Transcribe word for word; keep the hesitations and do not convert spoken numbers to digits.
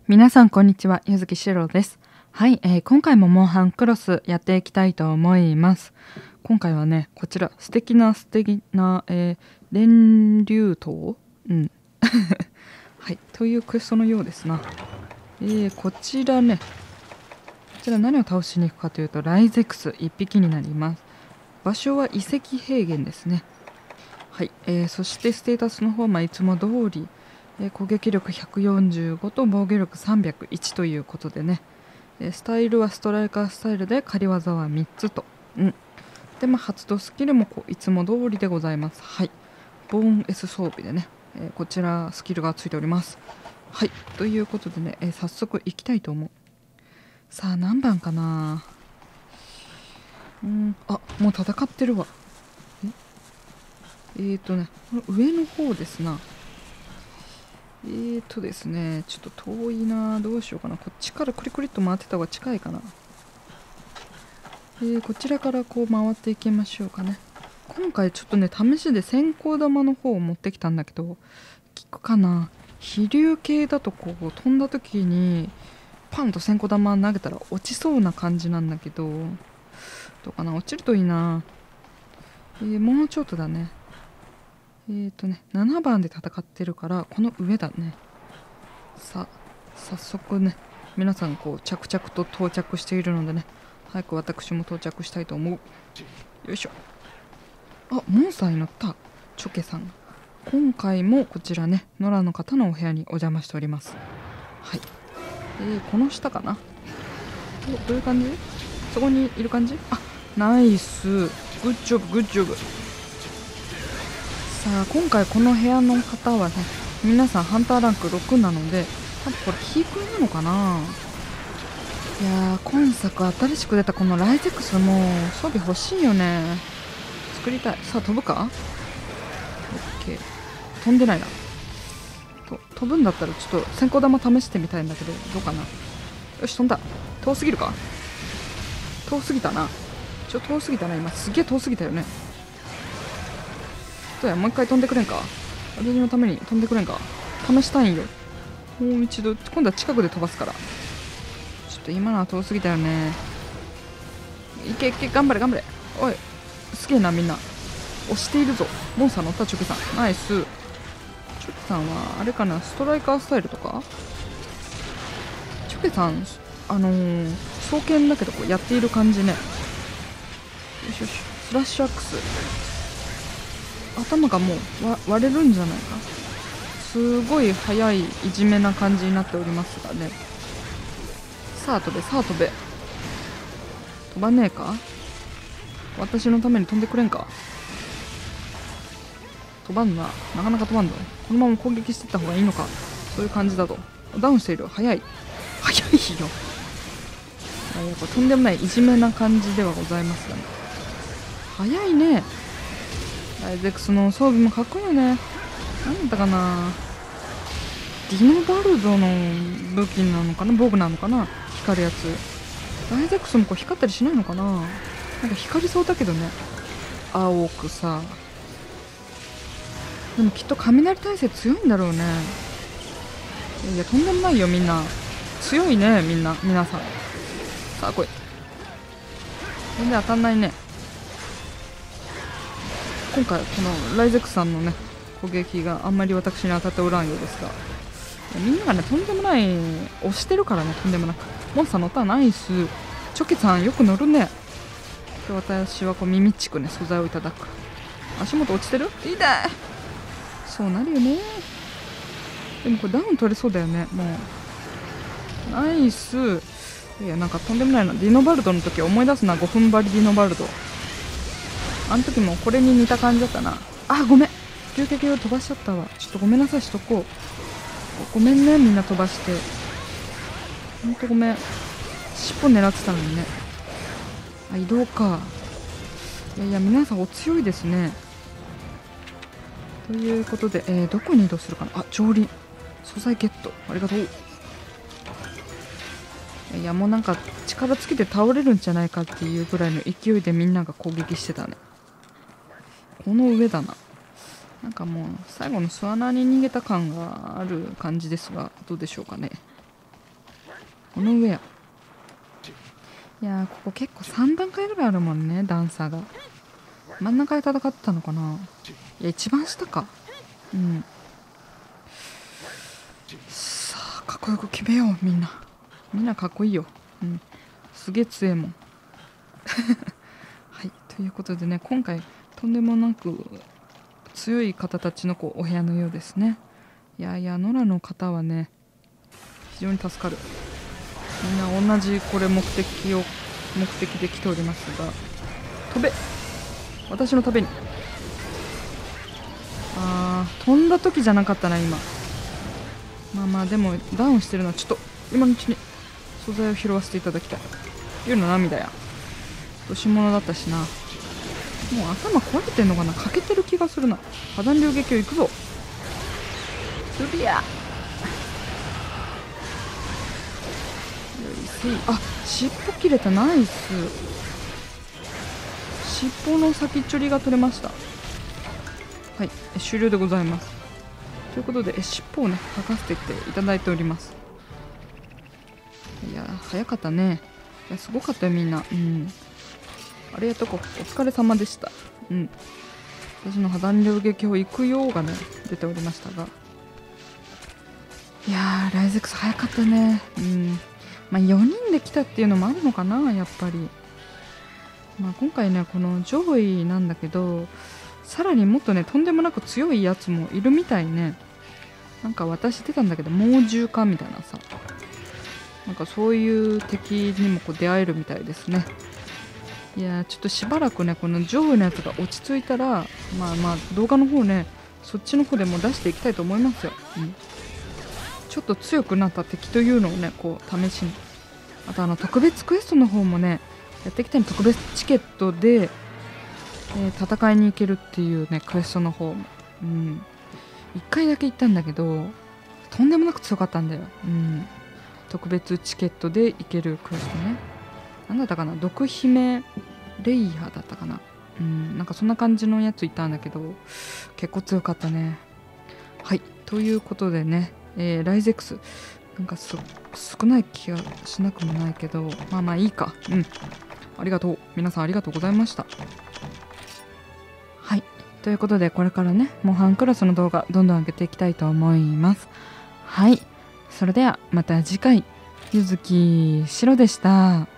皆さんこんにちは、ゆずきしろうです。はい、えー今回もモンハンクロスやっていきたいと思います。今回はね、こちら素敵な素敵な、えー、電流塔うんはい、というクエストのようですな。えー、こちらね、こちら何を倒しに行くかというと、ライゼクスいっぴきになります。場所は遺跡平原ですね。はい、えーそしてステータスの方は、まあ、いつも通り、えー攻撃力ひゃくよんじゅうごと防御力さんびゃくいちということでね、えースタイルはストライカースタイルで仮技はみっつと、うんで、まあ、発動スキルもこういつも通りでございます。はい、ボーン S 装備でね、えーこちらスキルがついております。はい、ということでね、えー早速いきたいと思う。さあ何番かな。うんあもう戦ってるわ。ええーとねこの上の方ですな。えーとですねちょっと遠いな。どうしようかな。こっちからクリクリっと回ってた方が近いかな。えーこちらからこう回っていきましょうかね。今回ちょっとね試しで先行玉の方を持ってきたんだけど、効くかな。飛竜系だとこう飛んだ時にパンと先行玉投げたら落ちそうな感じなんだけど、どうかな。落ちるといいな。えーもうちょっとだね。えーとねななばんで戦ってるからこの上だね。さあ早速ね皆さんこう着々と到着しているのでね、早く私も到着したいと思う。よいしょ。あモンスターに乗ったチョケさん。今回もこちらね野良の方のお部屋にお邪魔しております。はい、えー、この下かな。おどういう感じ。そこにいる感じ。あナイスグッジョブグッジョブ。さあ今回この部屋の方はね皆さんハンターランクろくなので、多分これキークなのかな。いやー今作新しく出たこのライゼックスも装備欲しいよね。作りたい。さあ飛ぶか。オッケー飛んでないな。と飛ぶんだったらちょっと先行玉試してみたいんだけど、どうかな。よし飛んだ。遠すぎるか。遠すぎたな。ちょっと遠すぎたな今。すげえ遠すぎたよね。どうやもう一回飛んでくれんか。私のために飛んでくれんか。試したいんよ。もう一度今度は近くで飛ばすから。ちょっと今のは遠すぎたよね。いけいけ頑張れ頑張れ。おいすげえなみんな。押しているぞ。モンスター乗ったチョケさんナイス。チョケさんはあれかな、ストライカースタイルとか。チョケさんあのー、双剣だけどこうやっている感じね。よしよしスラッシュアックス。頭がもうわ割れるんじゃないか。すごい速いいじめな感じになっておりますがね。さあ飛べさあ飛べ。飛ばねえか。私のために飛んでくれんか。飛ばんな。なかなか飛ばんぞ。このまま攻撃していった方がいいのか。そういう感じだとダウンしている。速い速いよ。やっぱとんでもないいじめな感じではございますがね。速いね。ライゼックスの装備もかっこいいよね。なんだったかな。ディノバルドの武器なのかな、防具なのかな、光るやつ。ライゼックスもこう光ったりしないのかな。なんか光りそうだけどね、青くさ。でもきっと雷耐性強いんだろうね。いやいやとんでもないよみんな。強いねみんな皆さん。さあ来い。全然当たんないね。今回このライゼックスさんのね攻撃があんまり私に当たっておらんようですが、みんながねとんでもない押してるからね。とんでもなくモンスター乗ったらナイス。チョケさんよく乗るね。で私はこう耳っちくね素材をいただく。足元落ちてる。痛い。そうなるよね。でもこれダウン取れそうだよね。もうナイス。いやなんかとんでもないな。ディノバルドの時思い出すな。ごふん張りディノバルド。あの時もこれに似た感じだったな。あごめん龍撃を飛ばしちゃったわ。ちょっとごめんなさいしとこう。ごめんねみんな飛ばして。ほんとごめん。尻尾狙ってたのにね。あ移動か。いやいや皆さんお強いですね。ということで、えー、どこに移動するかな。あ上輪素材ゲットありがとう。いやもうなんか力尽きて倒れるんじゃないかっていうぐらいの勢いでみんなが攻撃してたね。この上だな。なんかもう最後の巣穴に逃げた感がある感じですが、どうでしょうかね。 この上や。いやー、ここ結構さん段階ぐらいあるもんね、段差が。真ん中で戦ってたのかな。いや、一番下か。うん。さあ、かっこよく決めよう、みんな。みんなかっこいいよ。うん。すげえ強えもん。はい、ということでね、今回とんでもなく強い方たちのこうお部屋のようですね。いやいや、野良の方はね、非常に助かる。みんな同じこれ目的を目的で来ておりますが、飛べ、私のために。あー、飛んだ時じゃなかったな今。まあまあ、でもダウンしてるのはちょっと今のうちに素材を拾わせていただきたい。夜の涙や落とし物だったしな。もう頭壊れてんのかな。欠けてる気がするな。破断流撃を行くぞ。すりゃ。あ、尻尾切れた。ナイス。尻尾の先っちょりが取れました。はい、終了でございます。ということで尻尾をね書かせていただいております。いや早かったね。いやすごかったよみんな。うん、ありがとう。お疲れ様でした。うん、私の破断流撃を行くようがね出ておりましたが、いやーライゼックス早かったね。うん、まあよにんで来たっていうのもあるのかな、やっぱり。まあ今回ねこの上位なんだけど、さらにもっとねとんでもなく強いやつもいるみたいね。なんか私出たんだけど猛獣化みたいなさ、なんかそういう敵にもこう出会えるみたいですね。いやーちょっとしばらくねこの上位のやつが落ち着いたら、まあまあ動画の方ねそっちの方でも出していきたいと思いますよ。うん、ちょっと強くなった敵というのをねこう試しに、あとあの特別クエストの方もねやっていきたい。特別チケットで、えー戦いに行けるっていうねクエストの方も、うん、いっかいだけ行ったんだけどとんでもなく強かったんだよ。うん、特別チケットで行けるクエストね。なんだったかな、毒姫レイヤーだったかな。うん、なんかそんな感じのやついたんだけど結構強かったね。はい、ということでね、えー、ライゼックスなんかす少ない気がしなくもないけど、まあまあいいか。うん、ありがとう。皆さんありがとうございました。はい、ということでこれからね模範クラスの動画どんどん上げていきたいと思います。はい、それではまた次回。ゆずきしろでした。